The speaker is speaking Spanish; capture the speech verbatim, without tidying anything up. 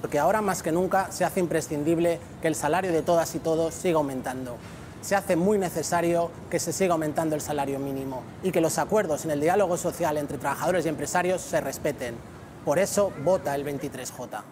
porque ahora más que nunca se hace imprescindible que el salario de todas y todos siga aumentando. Se hace muy necesario que se siga aumentando el salario mínimo y que los acuerdos en el diálogo social entre trabajadores y empresarios se respeten. Por eso, vota el veintitrés J.